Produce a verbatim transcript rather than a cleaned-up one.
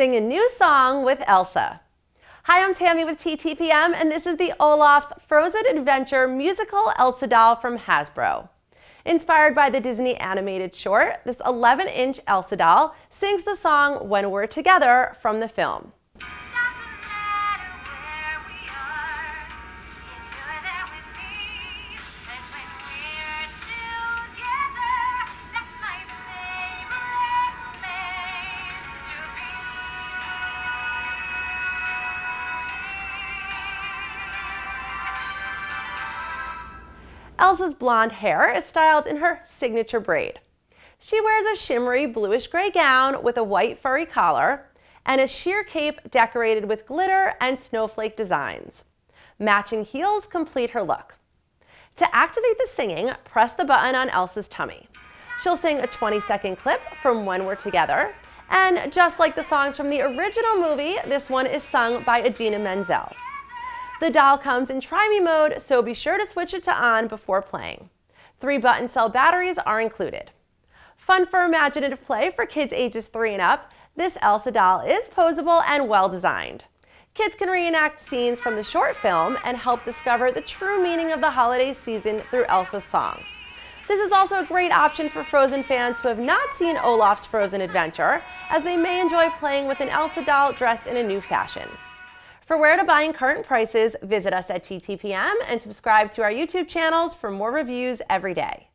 Sing a new song with Elsa. Hi, I'm Tammy with T T P M, and this is the Olaf's Frozen Adventure musical Elsa doll from Hasbro. Inspired by the Disney animated short, this eleven inch Elsa doll sings the song When We're Together from the film. Elsa's blonde hair is styled in her signature braid. She wears a shimmery bluish-gray gown with a white furry collar and a sheer cape decorated with glitter and snowflake designs. Matching heels complete her look. To activate the singing, press the button on Elsa's tummy. She'll sing a twenty second clip from When We're Together, and just like the songs from the original movie, this one is sung by Idina Menzel. The doll comes in Try Me mode, so be sure to switch it to on before playing. Three button cell batteries are included. Fun for imaginative play for kids ages three and up, this Elsa doll is posable and well designed. Kids can reenact scenes from the short film and help discover the true meaning of the holiday season through Elsa's song. This is also a great option for Frozen fans who have not seen Olaf's Frozen Adventure, as they may enjoy playing with an Elsa doll dressed in a new fashion. For where to buy and current prices, visit us at T T P M and subscribe to our YouTube channels for more reviews every day.